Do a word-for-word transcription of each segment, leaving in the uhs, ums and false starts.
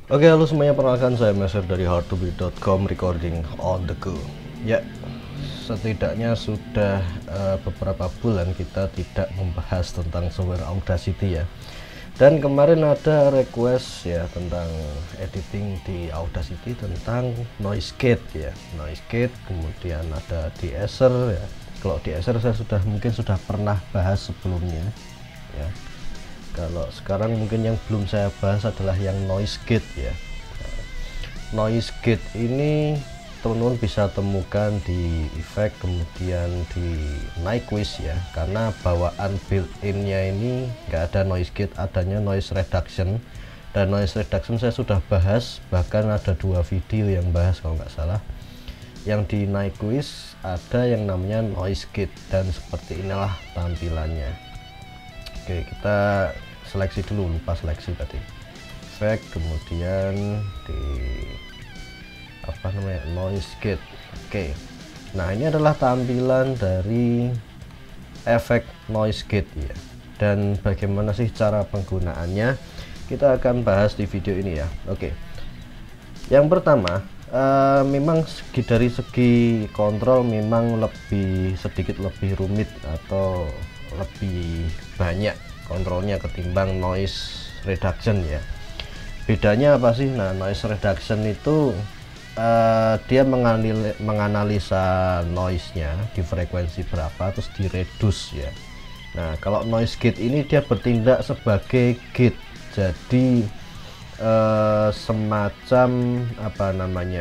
Oke, halo semuanya, perkenalkan saya Meser dari hard to beat dot com, recording on the go. Ya, setidaknya sudah uh, beberapa bulan kita tidak membahas tentang software Audacity ya. Dan kemarin ada request ya tentang editing di Audacity tentang noise gate ya, noise gate, kemudian ada de-esser ya. Kalau de-esser saya sudah mungkin sudah pernah bahas sebelumnya ya. Kalau sekarang mungkin yang belum saya bahas adalah yang noise gate ya. Nah, noise gate ini teman-teman bisa temukan di effect, kemudian di Nyquist ya, karena bawaan built-innya ini nggak ada noise gate, adanya noise reduction. Dan noise reduction saya sudah bahas, bahkan ada dua video yang bahas kalau nggak salah. Yang di Nyquist ada yang namanya noise gate, dan seperti inilah tampilannya. Oke, kita seleksi dulu, lupa seleksi tadi. Effect, kemudian di apa namanya, noise gate. Oke, nah ini adalah tampilan dari efek noise gate ya. Dan bagaimana sih cara penggunaannya, kita akan bahas di video ini ya. Oke, yang pertama, uh, memang segi, dari segi kontrol memang lebih sedikit lebih rumit atau lebih banyak kontrolnya ketimbang noise reduction ya. Bedanya apa sih? Nah, noise reduction itu uh, dia menganalisa, menganalisa noise-nya di frekuensi berapa terus direduce ya. Nah, kalau noise gate ini dia bertindak sebagai gate, jadi uh, semacam apa namanya,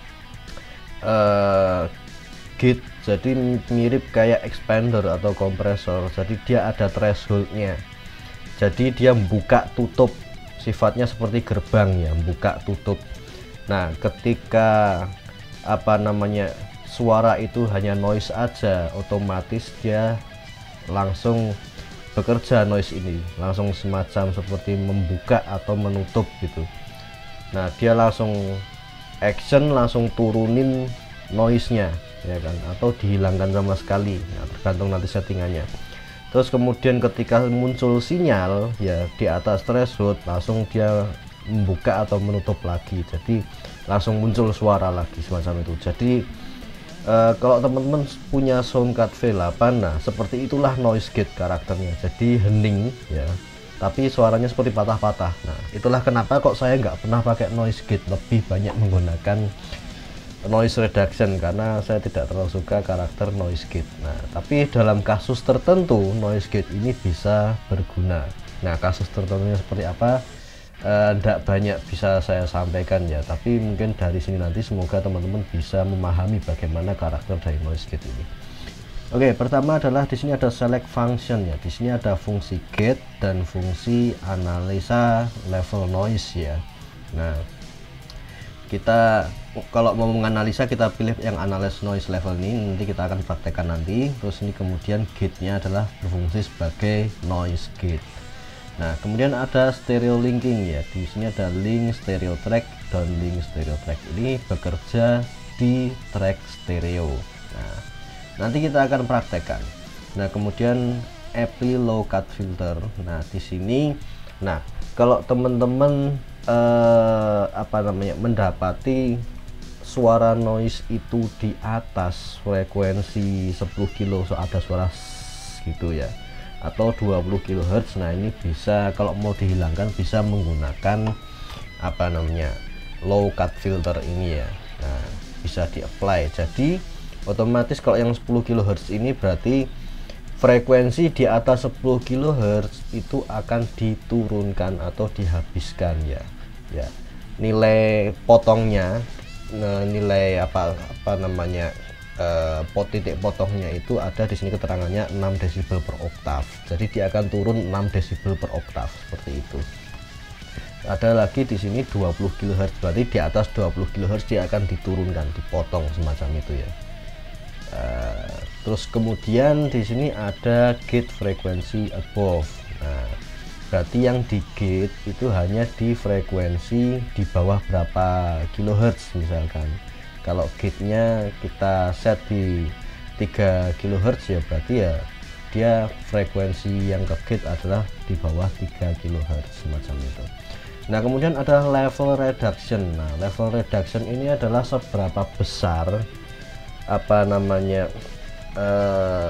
uh, gate, jadi mirip kayak expander atau kompresor. Jadi dia ada thresholdnya, jadi dia buka tutup, sifatnya seperti gerbang ya, buka tutup. Nah, ketika apa namanya, suara itu hanya noise aja, otomatis dia langsung bekerja, noise ini langsung semacam seperti membuka atau menutup gitu. Nah, dia langsung action, langsung turunin noise-nya ya kan, atau dihilangkan sama sekali, nah, tergantung nanti settingannya. Terus kemudian ketika muncul sinyal ya di atas threshold, langsung dia membuka atau menutup lagi, jadi langsung muncul suara lagi semacam itu. Jadi uh, kalau teman-teman punya Soundcard V delapan, nah seperti itulah noise gate karakternya, jadi hening ya, tapi suaranya seperti patah-patah. Nah, itulah kenapa kok saya nggak pernah pakai noise gate, lebih banyak menggunakan noise reduction, karena saya tidak terlalu suka karakter noise gate. Nah, tapi dalam kasus tertentu noise gate ini bisa berguna. Nah, kasus tertentunya seperti apa, tidak eh, banyak bisa saya sampaikan ya, tapi mungkin dari sini nanti semoga teman-teman bisa memahami bagaimana karakter dari noise gate ini. Oke, pertama adalah di sini ada select function ya. Di sini ada fungsi gate dan fungsi analisa level noise ya. Nah, kita kalau mau menganalisa kita pilih yang analyze noise level ini, nanti kita akan praktekkan nanti. Terus ini kemudian gate-nya adalah berfungsi sebagai noise gate. Nah, kemudian ada stereo linking ya. Di sini ada link stereo track dan link stereo track ini bekerja di track stereo. Nah, nanti kita akan praktekkan. Nah, kemudian apply low cut filter. Nah, di sini, nah kalau teman-teman eh, apa namanya, mendapati suara noise itu di atas frekuensi sepuluh kilo, so ada suara gitu ya, atau dua puluh kilohertz, nah ini bisa, kalau mau dihilangkan bisa menggunakan apa namanya, low cut filter ini ya. Nah, bisa di apply, jadi otomatis kalau yang sepuluh kilohertz ini berarti frekuensi di atas sepuluh kilohertz itu akan diturunkan atau dihabiskan ya. Ya, nilai potongnya, nilai apa apa namanya, eh, pot titik potongnya itu ada di sini, keterangannya enam desibel per oktav. Jadi dia akan turun enam desibel per oktav seperti itu. Ada lagi di sini dua puluh kilohertz, berarti di atas dua puluh kilohertz dia akan diturunkan, dipotong semacam itu ya. Uh, terus kemudian di sini ada gate frequency above. Nah, berarti yang di gate itu hanya di frekuensi di bawah berapa kilohertz misalkan. Kalau gate-nya kita set di tiga kilohertz ya, berarti ya dia frekuensi yang ke gate adalah di bawah tiga kilohertz semacam itu. Nah kemudian ada level reduction. Nah level reduction ini adalah seberapa besar apa namanya uh,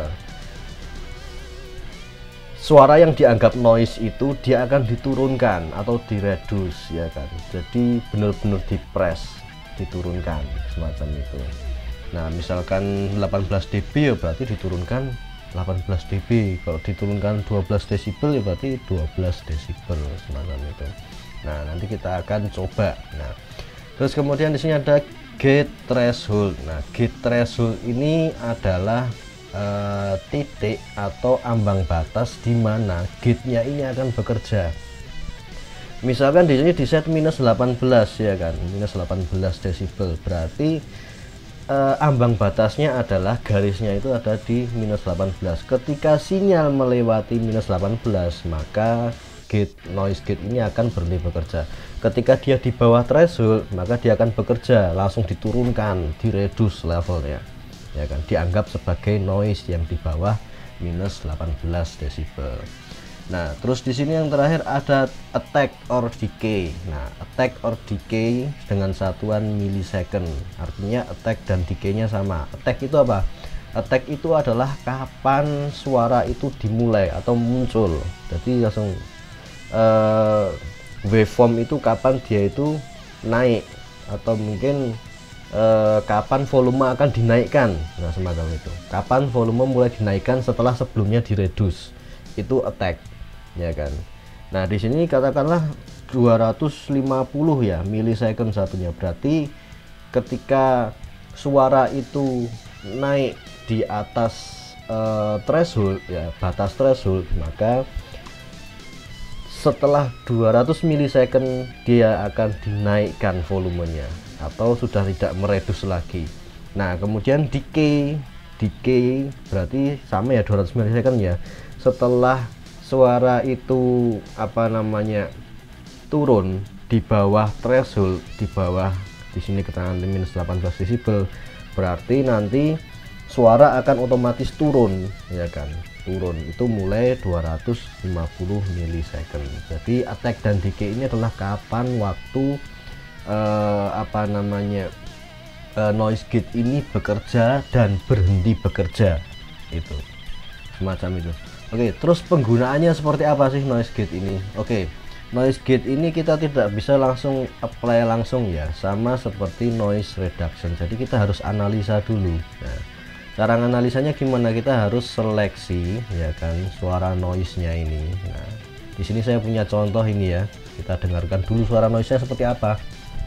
suara yang dianggap noise itu dia akan diturunkan atau direduce ya kan. Jadi benar-benar dipres, diturunkan semacam itu. Nah misalkan delapan belas dB ya berarti diturunkan delapan belas dB. Kalau diturunkan dua belas desibel ya berarti dua belas desibel semacam itu. Nah nanti kita akan coba. Nah terus kemudian di sini ada gate threshold. Nah gate threshold ini adalah Uh, titik atau ambang batas di mana gate-nya ini akan bekerja. Misalkan di sini di set minus delapan belas ya kan, minus delapan belas desibel, berarti uh, ambang batasnya adalah garisnya itu ada di minus delapan belas. Ketika sinyal melewati minus delapan belas, maka gate noise gate ini akan berhenti bekerja. Ketika dia di bawah threshold, maka dia akan bekerja, langsung diturunkan, direduce levelnya. Ya kan, dianggap sebagai noise yang di bawah minus delapan belas desibel. Nah terus di sini yang terakhir ada attack or decay. Nah attack or decay dengan satuan millisecond, artinya attack dan decay-nya sama. Attack itu apa? Attack itu adalah kapan suara itu dimulai atau muncul. Jadi langsung uh, waveform itu kapan dia itu naik, atau mungkin Eh, kapan volume akan dinaikkan. Nah semacam itu, kapan volume mulai dinaikkan setelah sebelumnya direduce, itu attack ya kan. Nah di sini katakanlah dua ratus lima puluh ya millisecond satunya, berarti ketika suara itu naik di atas eh, threshold ya, batas threshold, maka setelah dua ratus millisecond dia akan dinaikkan volumenya atau sudah tidak meredus lagi. Nah kemudian decay, decay berarti sama ya, dua ratus millisecond ya. Setelah suara itu apa namanya turun di bawah threshold, di bawah di sini keterangan minus delapan belas desibel, berarti nanti suara akan otomatis turun ya kan, turun itu mulai dua ratus lima puluh millisecond. Jadi attack dan decay ini adalah kapan waktu Uh, apa namanya uh, noise gate ini bekerja dan berhenti bekerja, itu semacam itu. Oke, terus penggunaannya seperti apa sih noise gate ini? Oke, noise gate ini kita tidak bisa langsung apply langsung ya, sama seperti noise reduction. Jadi kita harus analisa dulu. Nah, cara analisanya gimana? Kita harus seleksi ya kan suara noise-nya ini. Nah, di sini saya punya contoh ini ya. Kita dengarkan dulu suara noise-nya seperti apa.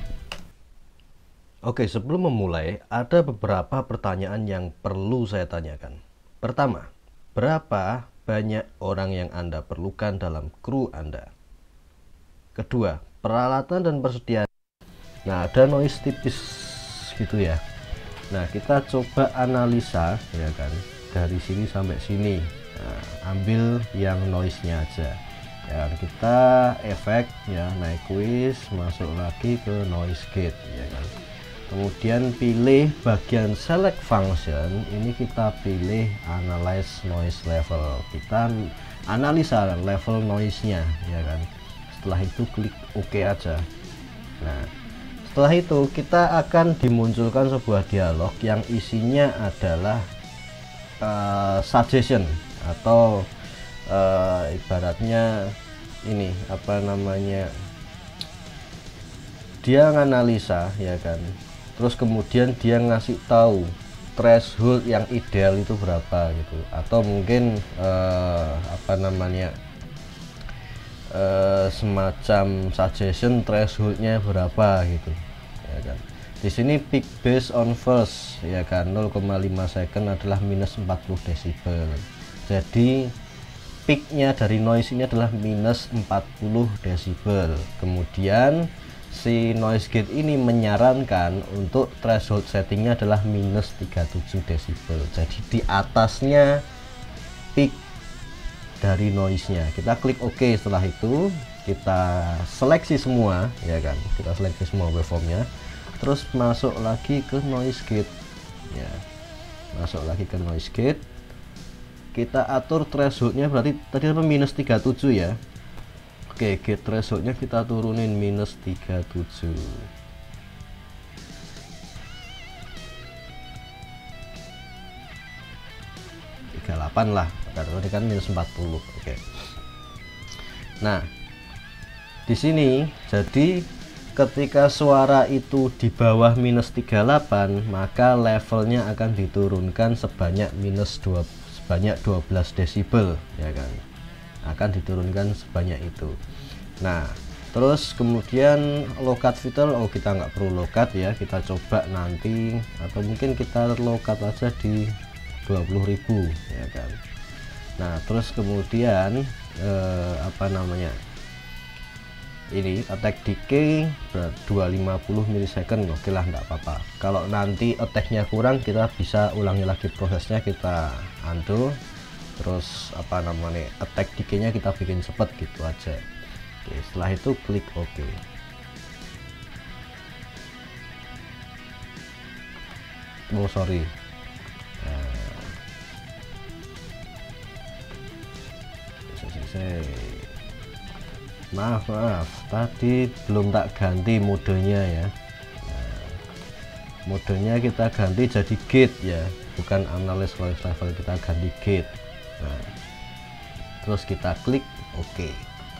Oke, sebelum memulai, ada beberapa pertanyaan yang perlu saya tanyakan. Pertama, berapa banyak orang yang Anda perlukan dalam kru Anda? Kedua, peralatan dan persediaan. Nah, ada noise tipis gitu ya. Nah, kita coba analisa ya kan, dari sini sampai sini. Nah, ambil yang noise-nya aja. Ya, kita efek ya, naik quiz, masuk lagi ke noise gate ya kan. Kemudian pilih bagian select function, ini kita pilih analyze noise level, kita analisa level noise nya ya kan. Setelah itu klik OK aja. Nah setelah itu kita akan dimunculkan sebuah dialog yang isinya adalah uh, suggestion atau uh, ibaratnya ini apa namanya, dia nganalisa ya kan. Terus kemudian dia ngasih tahu threshold yang ideal itu berapa gitu, atau mungkin eh, apa namanya eh, semacam suggestion thresholdnya berapa gitu ya kan. Di sini peak based on first ya kan, nol koma lima second adalah minus empat puluh desibel. Jadi peaknya dari noise ini adalah minus empat puluh desibel. Kemudian si noise gate ini menyarankan untuk threshold settingnya adalah minus tiga puluh tujuh desibel. Jadi di atasnya peak dari noise nya. Kita klik OK. Setelah itu kita seleksi semua ya kan, kita seleksi semua waveformnya, terus masuk lagi ke noise gate ya, masuk lagi ke noise gate, kita atur thresholdnya, berarti tadi apa, minus tiga puluh tujuh ya. Oke, gate thresholdnya kita turunin minus tiga puluh tujuh. tiga puluh delapan lah, karena tadi kan minus empat puluh. Oke. Nah, di sini jadi ketika suara itu di bawah minus tiga puluh delapan, maka levelnya akan diturunkan sebanyak minus dua sebanyak dua belas desibel, ya kan, akan diturunkan sebanyak itu. Nah, terus kemudian low-cut filter, oh kita nggak perlu low-cut ya, kita coba nanti, atau mungkin kita low-cut aja di dua puluh ribu, ya kan. Nah, terus kemudian eh, apa namanya, ini attack decay dua ratus lima puluh milisecond. Oke lah, nggak apa-apa. Kalau nanti attacknya kurang, kita bisa ulangi lagi prosesnya, kita undo, terus apa namanya, attack decay-nya kita bikin cepet gitu aja. Oke, setelah itu klik OK. Oh sorry, nah, maaf maaf tadi belum tak ganti modenya ya. Nah, modenya kita ganti jadi gate ya, bukan analyze noise level, kita ganti gate. Nah, terus kita klik OK.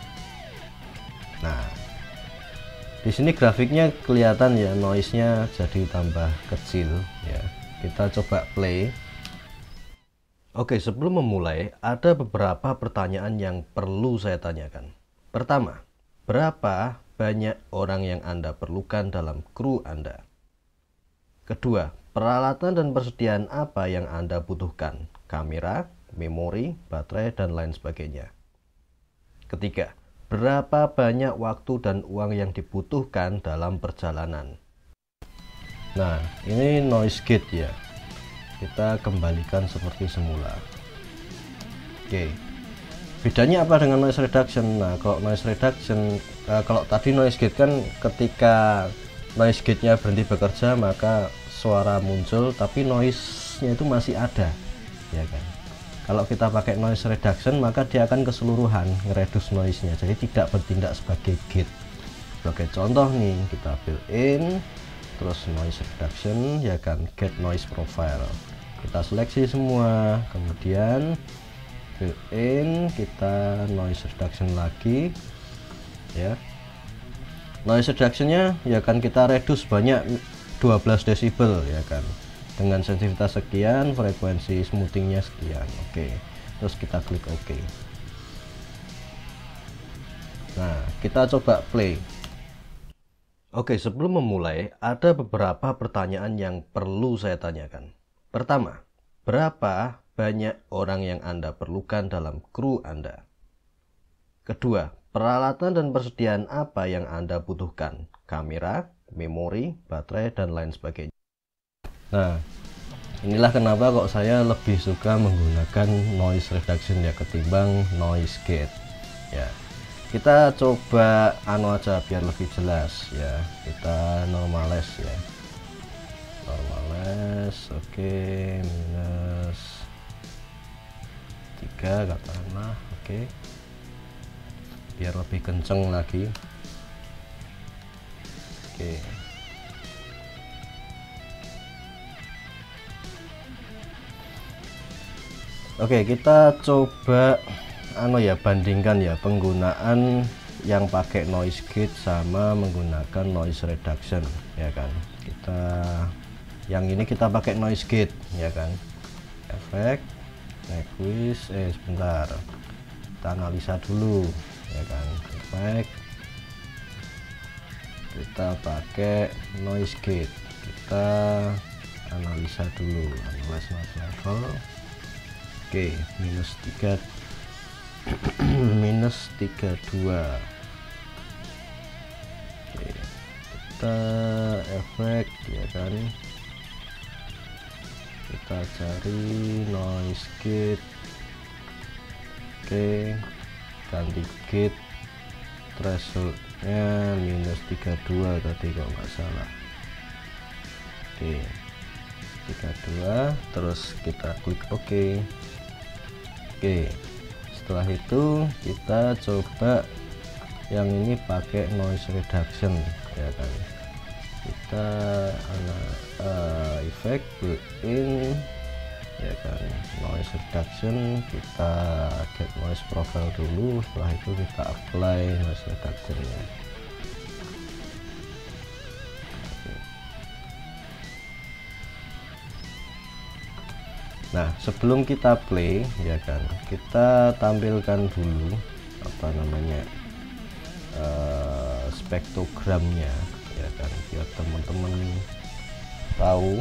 Nah, di sini grafiknya kelihatan ya, noise-nya jadi tambah kecil ya. Kita coba play. Oke, sebelum memulai ada beberapa pertanyaan yang perlu saya tanyakan. Pertama, berapa banyak orang yang Anda perlukan dalam kru Anda? Kedua, peralatan dan persediaan apa yang Anda butuhkan? Kamera, memori, baterai, dan lain sebagainya. Ketiga, berapa banyak waktu dan uang yang dibutuhkan dalam perjalanan? Nah, ini noise gate ya. Kita kembalikan seperti semula. Oke. Bedanya apa dengan noise reduction? Nah, kalau noise reduction, eh, kalau tadi noise gate kan ketika noise gate-nya berhenti bekerja maka suara muncul, tapi noise-nya itu masih ada, ya kan? Kalau kita pakai noise reduction maka dia akan keseluruhan ngereduce noise-nya, jadi tidak bertindak sebagai gate. Sebagai contoh nih, kita build in terus noise reduction, ya kan, get noise profile. Kita seleksi semua, kemudian build in, kita noise reduction lagi ya. Noise reductionnya ya kan kita reduce banyak dua belas desibel, ya kan, dengan sensitivitas sekian, frekuensi smoothingnya sekian. Oke, terus kita klik OK. Nah, kita coba play. Oke, sebelum memulai ada beberapa pertanyaan yang perlu saya tanyakan. Pertama, berapa banyak orang yang Anda perlukan dalam kru Anda? Kedua, peralatan dan persediaan apa yang Anda butuhkan? Kamera, memori, baterai, dan lain sebagainya. Nah, inilah kenapa kok saya lebih suka menggunakan noise reduction ya ketimbang noise gate ya. Kita coba anu aja biar lebih jelas ya, kita normalize ya, normalize. Oke, minus tiga katakanlah. Oke, biar lebih kenceng lagi. Oke, oke kita coba anu ya, bandingkan ya penggunaan yang pakai noise gate sama menggunakan noise reduction, ya kan. Kita yang ini kita pakai noise gate, ya kan. Efek, Nyquist, eh sebentar, kita analisa dulu, ya kan. Efek, kita pakai noise gate, kita analisa dulu, analyze noise level. Oke, minus tiga minus tiga puluh dua. Oke, kita efek, ya kan, kita cari noise gate. Oke, ganti gate, thresholdnya minus tiga puluh dua tadi kalau nggak salah. Oke, tiga puluh dua, terus kita klik OK. Oke, setelah itu kita coba yang ini pakai noise reduction ya kan. Kita anak uh, efek built-in ya kan, noise reduction, kita get noise profile dulu, setelah itu kita apply noise reduction ya. Nah, sebelum kita play ya kan, kita tampilkan dulu apa namanya uh, spektogramnya ya kan, biar teman-teman tahu.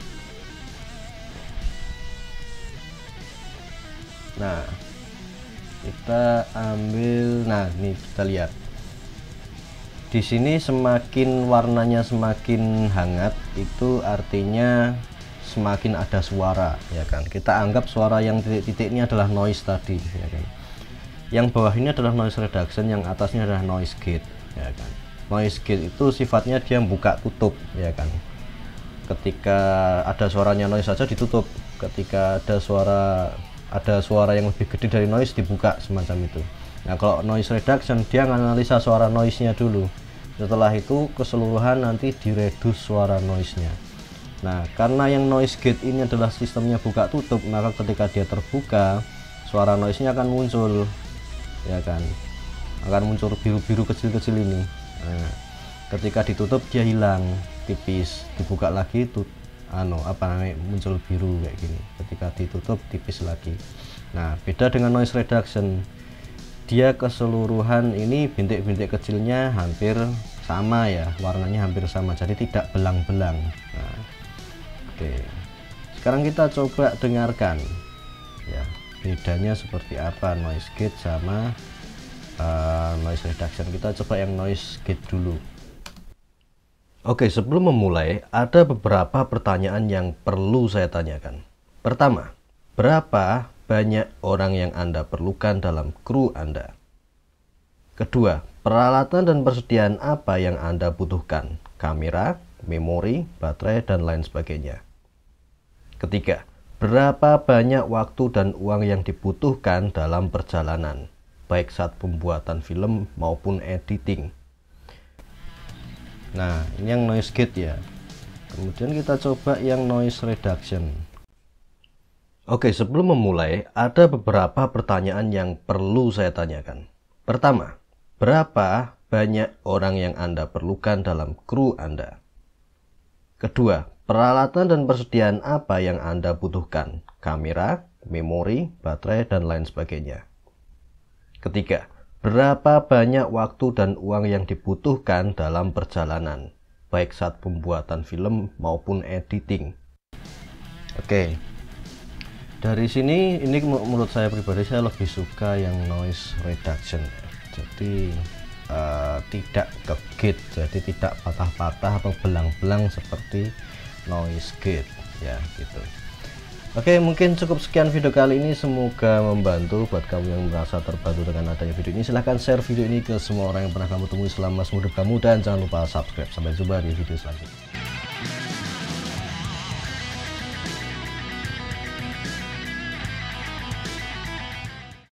Nah, kita ambil, nah ini kita lihat di sini semakin warnanya semakin hangat itu artinya semakin ada suara ya kan. Kita anggap suara yang titik-titik ini adalah noise tadi ya kan. Yang bawah ini adalah noise reduction, yang atasnya adalah noise gate ya kan. Noise gate itu sifatnya dia buka tutup ya kan. Ketika ada suaranya noise saja ditutup, ketika ada suara ada suara yang lebih gede dari noise dibuka, semacam itu. Nah, kalau noise reduction dia menganalisa suara noise-nya dulu, setelah itu keseluruhan nanti direduce suara noise-nya. Nah, karena yang noise gate ini adalah sistemnya buka tutup, maka ketika dia terbuka suara noise-nya akan muncul ya kan, akan muncul biru-biru kecil-kecil ini. Nah, ketika ditutup dia hilang tipis, dibuka lagi tut ano apa namanya muncul biru kayak gini, ketika ditutup tipis lagi. Nah, beda dengan noise reduction, dia keseluruhan ini bintik-bintik kecilnya hampir sama ya, warnanya hampir sama, jadi tidak belang-belang. Nah, oke, sekarang kita coba dengarkan ya bedanya seperti apa noise gate sama uh, noise reduction. Kita coba yang noise gate dulu. Oke, sebelum memulai, ada beberapa pertanyaan yang perlu saya tanyakan. Pertama, berapa banyak orang yang Anda perlukan dalam kru Anda? Kedua, peralatan dan persediaan apa yang Anda butuhkan? Kamera, memori, baterai, dan lain sebagainya. Ketiga, berapa banyak waktu dan uang yang dibutuhkan dalam perjalanan, baik saat pembuatan film maupun editing? Nah, ini yang noise gate ya. Kemudian kita coba yang noise reduction. Oke, sebelum memulai, ada beberapa pertanyaan yang perlu saya tanyakan. Pertama, berapa banyak orang yang Anda perlukan dalam kru Anda? Kedua, peralatan dan persediaan apa yang Anda butuhkan? Kamera, memori, baterai, dan lain sebagainya. Ketiga, berapa banyak waktu dan uang yang dibutuhkan dalam perjalanan, baik saat pembuatan film maupun editing? Oke, dari sini ini menurut saya pribadi saya lebih suka yang noise reduction. Jadi uh, tidak ke gate, jadi tidak patah-patah atau belang-belang seperti noise gate ya gitu. Oke, mungkin cukup sekian video kali ini, semoga membantu buat kamu yang merasa terbantu dengan adanya video ini. Silahkan share video ini ke semua orang yang pernah kamu temui selama seumur hidup kamu, dan jangan lupa subscribe. Sampai jumpa di video selanjutnya.